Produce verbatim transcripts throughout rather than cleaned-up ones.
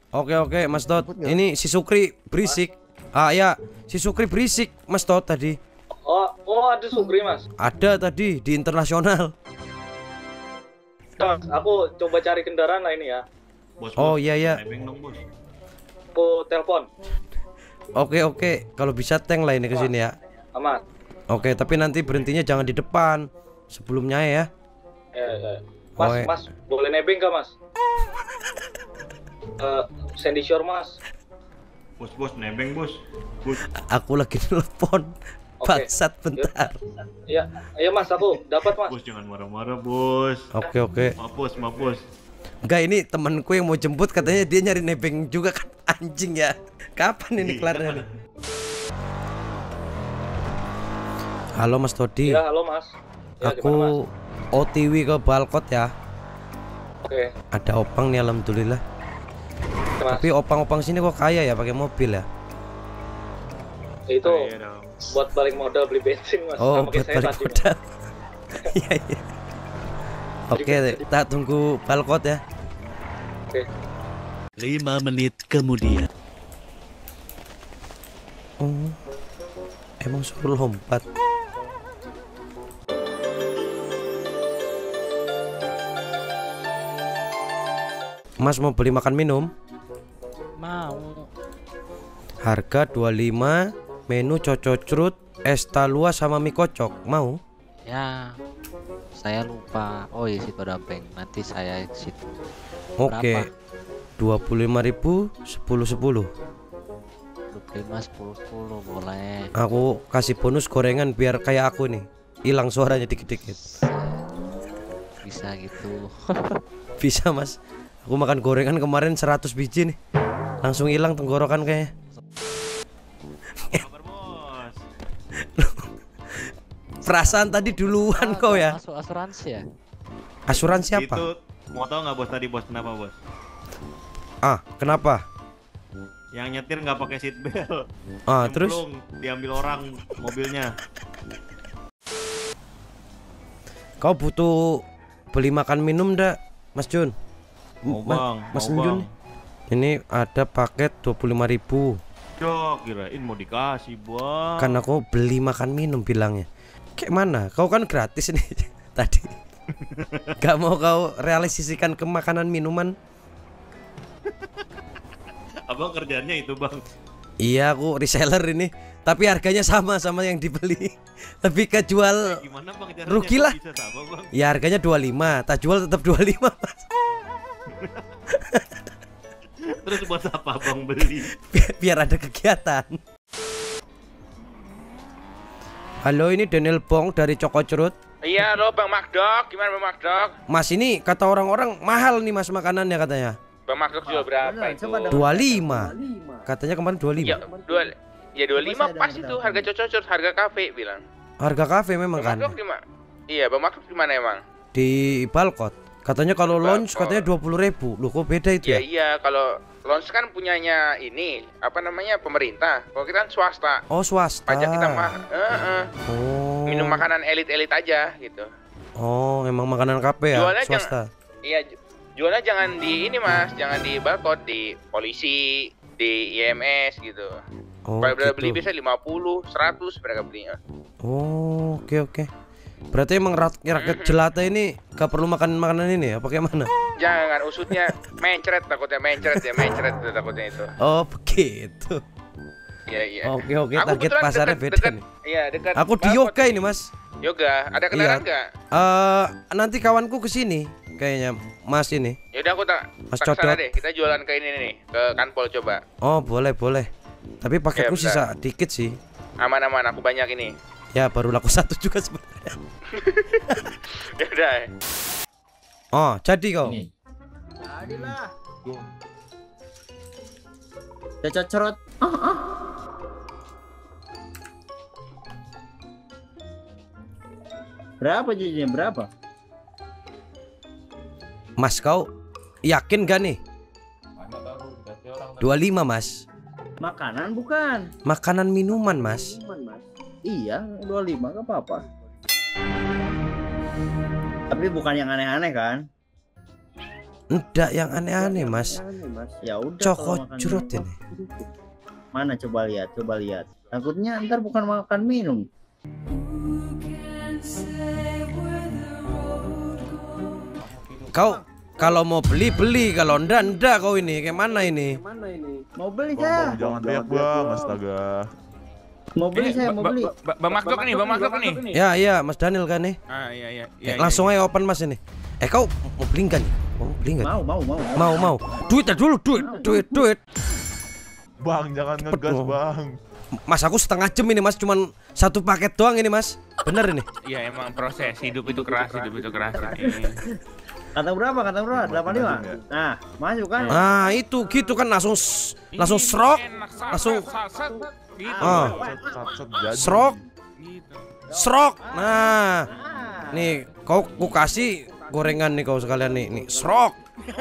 Oke oke Mas Tot. Ini si Sukri berisik. Ah ya, si Sukri berisik Mas Tot tadi. Oh, oh ada Sukri Mas. Ada tadi di internasional. Mas, aku coba cari kendaraan lah ini ya. Bos, Oh bos. iya ya. Nebeng dong, bos. Aku telepon. Oke oke, kalau bisa tank lah ini ke sini ya. Aman. Oke, tapi nanti berhentinya jangan di depan. Sebelumnya ya. Eh, eh. Mas, Oh, eh. Mas, boleh nebeng gak Mas? Eh, Sandy Shore Mas. Bos, bos, nebeng, bos. Bos. Aku lagi telepon. Oke. Bangsat bentar. Ya, ayo Mas, aku dapat Mas. Bos jangan marah-marah, bos. Oke oke. Maaf, bos, maaf, bos. Enggak, ini temanku yang mau jemput, katanya dia nyari nebeng juga kan. Anjing ya. Kapan ini kelarnya nih? Halo Mas Todi. Ya, halo Mas. Ya, Aku gimana, O T W ke Balkot ya. Oke, Ada opang nih alhamdulillah. Mas. Tapi opang-opang sini kok kaya ya pakai mobil ya. Itu Iya dong. buat balik modal beli bensin Mas. Oh, Sama kayak buat saya balik tadi, Mas. modal. Iya iya. Oke, tak tunggu Balkot ya. Oke. Lima menit kemudian. Oh, emang suruh lompat. Mas mau beli makan minum? Mau. Harga dua puluh lima, menu cococrut, es talua sama mie kocok. Mau? Ya. Saya lupa. Oh, iya situ ada bank. Nanti saya exit. Oke. dua puluh lima ribu, sepuluh sepuluh. dua puluh lima sepuluh sepuluh boleh. Aku kasih bonus gorengan biar kayak aku nih. Hilang suaranya dikit-dikit. Bisa gitu. Bisa, Mas. Aku makan gorengan kemarin seratus biji nih. Langsung hilang tenggorokan kayaknya. Kabar, bos. Perasaan tadi duluan kau ya. Masuk asuransi ya? Asuransi apa? Itu mau tahu nggak bos tadi bos kenapa bos? Ah, kenapa? Yang nyetir nggak pakai seat belt. Ah, terus? Nyemplung, diambil orang mobilnya. Kau butuh beli makan minum ndak, Mas Jun? Mau Ma- bang, Mas mau Jun. bang. Ini ada paket dua puluh lima ribu. Yo, kirain mau dikasih bang. Kan aku beli makan minum bilangnya. Kayak mana? Kau kan gratis nih tadi. Gak mau kau realisasikan ke makanan minuman? Abang kerjanya itu bang. Iya, aku reseller ini. Tapi harganya sama sama yang dibeli. Lebih ke jual. Gimana bang caranya? Rugi Kok lah. bisa sama bang? Ya harganya dua puluh lima, tak jual tetap dua puluh lima, Mas. Terus buat apa bang beli? Biar, biar ada kegiatan. Halo, ini Daniel Bong dari Coko Cerut. Iya, lo Bang Makdok, gimana Bang Makdok? Mas, ini kata orang-orang mahal nih Mas makanannya katanya. Bang Makdok jual berapa itu? dua puluh lima. Katanya kemarin dua puluh lima. Ya, dua, ya dua puluh lima pas itu harga cocok, harga kafe bilang. Harga kafe memang Bang kan. Makdok di mana? Iya, Bang Makdok di mana emang? Di Balkot. Katanya kalau Di launch Balkot. katanya dua puluh ribu. Loh, kok beda itu Iya ya? iya, kalau launch kan punyanya ini apa namanya pemerintah. Kalau kita kan swasta. Oh, swasta. Pajak kita mah, eh, eh. Oh. minum makanan elit-elit aja gitu. Oh, emang makanan kafe ya? Jualnya Swasta. jangan, iya, ju- jualnya jangan di ini Mas, jangan di Balkot, di polisi, di I M S gitu. Oh, Kalau gitu. beli bisa lima puluh, seratus mereka belinya. Oh, oke oke. Berarti emang rak- rakyat jelata ini gak perlu makan makanan ini ya? Pakai mana? Jangan usutnya mencret, takutnya mencret ya, mencret itu takutnya itu. Oh, begitu. Iya iya. Oke oke, Aku target kebetulan pasarnya dekat- beda dekat- nih. Iya, dekat. Aku di Balkot yoga ini, Mas. Yoga, ada kendaraan Iya. nggak? Eh, nanti kawanku ke sini kayaknya, Mas ini. Yaudah aku tak Mas tak kesana Codot. deh. Kita jualan ke ini nih, ke Kanpol coba. Oh, boleh boleh. Tapi paketku Ya, sisa dikit sih. Aman-aman, aku banyak ini. Ya, baru laku satu juga sebenarnya. Yaudah. Oh, jadi kau. Jadilah. Cocok cerot. Ah, ah. Berapa jadinya? Berapa? Mas, kau yakin gak nih? dua puluh lima, Mas. Makanan bukan? Makanan minuman, Mas. Minuman, Mas. Iya, dua puluh lima gak apa-apa. Tapi bukan yang aneh-aneh kan? Enggak yang aneh-aneh mas. Ya udah. Coko kalau makan curut minum, ini. Mana coba lihat, coba lihat. Takutnya ntar bukan makan minum. Kau kalau mau beli beli, kalau ndak ndak kau ini kayak mana ini? Mau beli saya. Jangan teriak bang, astaga. Mau beli Ini, saya, Ba- mau Ba- beli. Ba- Bang Makdok nih, Bang Makdok nih. Ya iya Mas Daniel kan nih. Ah iya iya. Eh, iya, langsung iya. aja open mas ini. Eh kau mau beli nggak nih? Mau beli nggak? Mau, mau, mau. Mau mau. Duitnya dulu, duit, duit, duit. Bang, jangan ngegas Betul. bang. Mas aku setengah jam ini mas, cuman satu paket doang ini mas. Bener ini. Iya emang proses hidup itu keras, hidup itu keras. Ini. Kata berapa? Kata berapa? delapan puluh lima. Nah, masuk kan? Ah itu gitu kan langsung s- langsung Ini serok, enak, sat, langsung sat, sat, gitu. Ah. Sat, sat, jadi. serok, Gitu. serok. Nah, Ah. nih kau ku kasih gorengan nih kau sekalian nih, nih serok.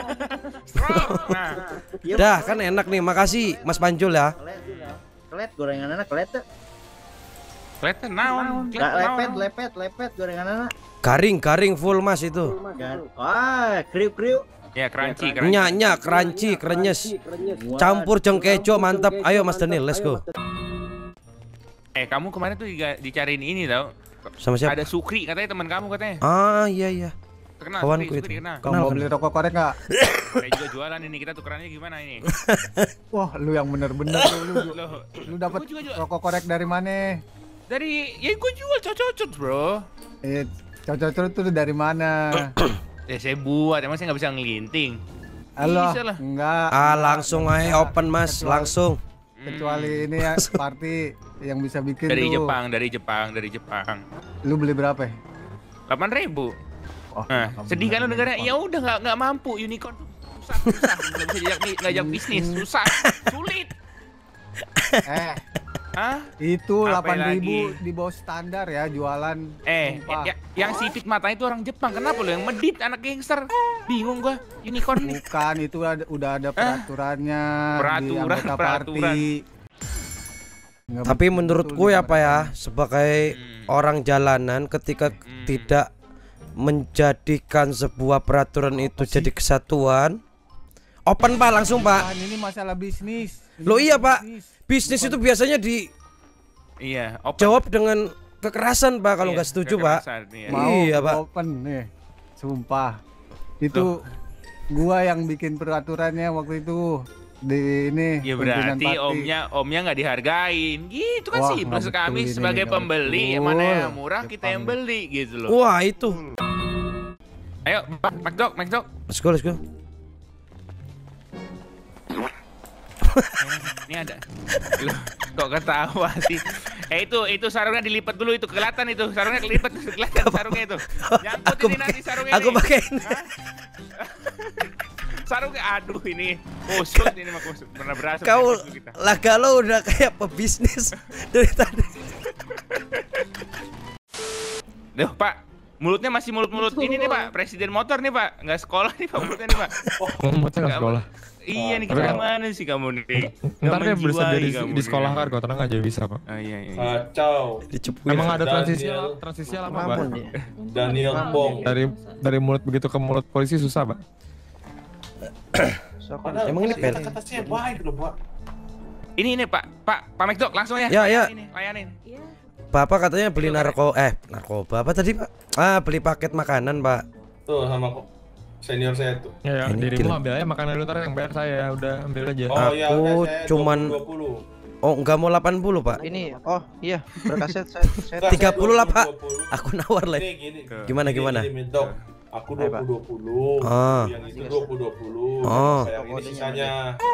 Nah, Yuk. Dah kan enak nih, makasih Mas Panjul ya. Kelet, kelet gorengan anak kelet. tuh. kelihatan naon, Nggak kelihatan lepet, naon. lepet, lepet gorengan anak. Garing, garing full mas itu. Gan- Wah, kriuk-kriuk. Ya crunchy, crunchy. Nyak-nyak, crunchy, krenyes. Campur jeng kejo mantap. Ayo Mas Daniel, let's go. Eh kamu kemarin tuh diga- dicariin ini tau. Sama siapa? Ada Sukri katanya teman kamu katanya. Ah iya iya. Terkenal Kawanku Sukri, itu. Sukri kenal. Kenal, mau kenal. beli rokok korek nggak? Saya juga jualan ini, kita tukerannya gimana ini? Wah, lu yang bener-bener tuh, lu. Loh, Lu dapat Gua juga jual. rokok korek dari mana? dari ya gue jual cocok bro. Eh, cocok tuh dari mana? Ya saya buat, emang saya nggak bisa ngelinting. Halo, Bisa lah. enggak. Ah langsung aja open mas, langsung. Kecuali ini ya party yang bisa bikin Dari tuh. Jepang, dari Jepang, dari Jepang. Lu beli berapa? ya? delapan ribu. Oh, Nah, delapan sedih kan lu ribu. dengarnya? Ya udah nggak nggak mampu unicorn tuh susah, susah. Nggak bisa diajak ngajak bisnis, susah, sulit. Eh, Hah? itu Apa delapan ribu lagi? di bawah standar ya jualan. Eh, Sumpah. ya, yang sipit matanya itu orang Jepang. Kenapa lu yang medit anak gangster? Bingung gua. Unicorn nih. Bukan, itu ada, udah ada peraturannya di Peraturan, anggota peraturan. party. Nggak Tapi betul menurutku di ya Pak ya, peraturan. sebagai Hmm. orang jalanan ketika Hmm. tidak menjadikan sebuah peraturan itu Apa sih? jadi kesatuan, open Pak langsung Pak. Bukan, ini masalah bisnis. Ini Loh iya, Pak. bisnis. Bisnis Bukan. itu biasanya dijawab Iya, open. dengan kekerasan Pak kalau Iya, nggak setuju Pak. kekerasan, iya. Mau Iya, Pak. open nih. Sumpah. Itu gua yang bikin peraturannya waktu itu di ini Ya pimpinan berarti party. omnya omnya nggak dihargain. Gitu kan Wah, sih. Plus nggak kami betul ini, sebagai nggak pembeli betul. mana yang murah kita yang Jepang. beli gitu loh. Wah itu. Ayo, Pak, Makdok, Makdok. Let's go, let's go. Ini ada. Loh, kok ketawa sih? Eh itu itu sarungnya dilipat dulu itu kelihatan itu sarungnya kelipat kelihatan sarungnya itu. Nyangkut Aku ini pakai- nanti sarungnya Aku ini. pakai ini. Hah? Sarungnya aduh ini kusut ini mah kusut pernah berasa Kau kita. lah kalau udah kayak pebisnis dari tadi. Duh, Pak. Mulutnya masih mulut-mulut ini nih, Pak. Presiden motor nih, Pak. Nggak sekolah nih, Pak. Mulutnya nih, Pak. Motor nggak sekolah. Iya nih, Tapi kita kalau- mana sih kamu nih? Nggak Ntar dia bisa menjiwai jadi kamu di nih. sekolah kan kok, tenang aja bisa kok. Oh iya iya. Kacau. Dicepuin. Emang ada Daniel. transisial, transisial apa, Pak? Daniel Bong. Dari dari mulut begitu ke mulut polisi susah, Pak. Emang ini pel? Kata-katanya baik loh, Pak. Ini ini, Pak. Pak, Pak Mekdok langsung ya. Ya, ya. Layanin, layanin. Bapak katanya beli narko eh narkoba apa tadi Pak? Ah beli paket makanan Pak. Tuh sama kok senior saya tuh. Ya, ya Ini dirimu gila. ambil aja makanan lu ntar yang bayar saya, udah ambil aja. Oh iya, Aku oke, saya cuman- dua puluh. Oh enggak mau delapan puluh Pak. Ini, oh iya, berkasnya saya, saya Enggak, tiga saya puluh lah, dua Pak. puluh, dua puluh. Aku nawar lah. Ini gini. Gimana Gini, gimana? gini, Mendok. Aku dua puluh dua puluh. Oh. Yang itu dua puluh dua puluh. Oh. Saya yang ini sisanya.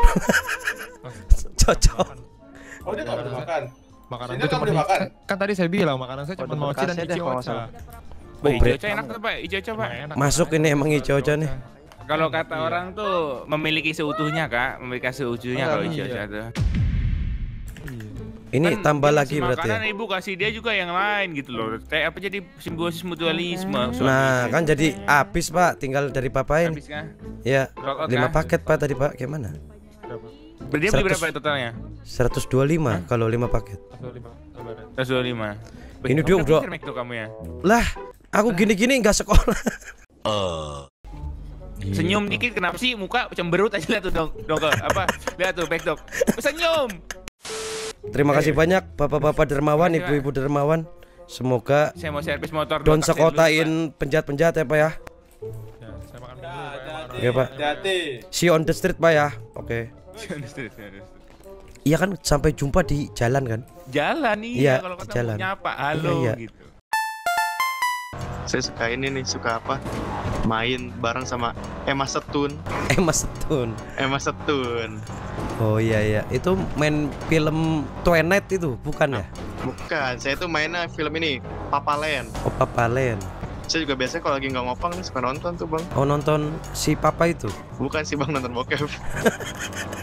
Cocok. Oh, dia enggak boleh makan. Makanan Sini itu kamu cuma dimakan. kan, kan tadi saya bilang makanan saya cuma Kode mochi dan berkasnya deh, ichi kalau ocha. salah. Wah, Oh, bre. ijo enak tuh, Pak. Ijo Pak. Enak, Masuk Pak. ini emang ijo ocha nih. Kalau kata orang tuh memiliki seutuhnya, Kak. Memiliki seutuhnya kalau ijo Iya. tuh. Ini Kan tambah dia lagi ngasih berarti ya. makanan, ibu kasih dia juga yang lain gitu loh. Kayak apa jadi simbiosis mutualisme. suami Nah istri. kan jadi habis Pak, tinggal dari papain. Habis kan? Ya Roll out lima kah? paket Pak tadi Pak, gimana? Berarti dia beli seratus. berapa ya totalnya? seratus dua puluh lima kalau lima paket. Satu lima, lebaran. seratus dua puluh lima. Ini dia udah- Tuh kamu ya. Lah, aku gini-gini nggak sekolah. Senyum dikit kenapa sih muka cemberut aja lihat tuh dong. Dong apa? Lihat tuh back dog. Senyum. Terima kasih banyak bapak-bapak dermawan, ibu-ibu dermawan. Semoga saya mau servis motor don dulu, sekotain penjahat-penjahat ya Pak ya. Ya, saya makan dulu. Pak. Iya Pak. Hati-hati. See you on the street Pak ya. Oke. Iya kan, sampai jumpa di jalan kan? Jalan nih Iya, kalau ketemu jalan. nyapa halo Iya, iya. gitu. Saya suka ini nih, suka apa? Main bareng sama Emma Setun. Emma Stone. Emma Setun. Oh iya iya, itu main film Twilight itu bukan ya? Bukan, saya tuh mainnya film ini, Papa Land. Oh Papa Land. Saya juga biasanya kalau lagi nggak ngopang nih suka nonton tuh bang. Oh nonton si Papa itu? Bukan sih bang, nonton bokep.